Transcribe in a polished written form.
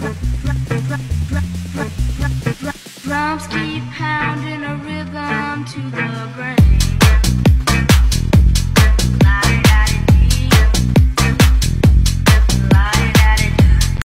Drums keep pounding a rhythm to the brain.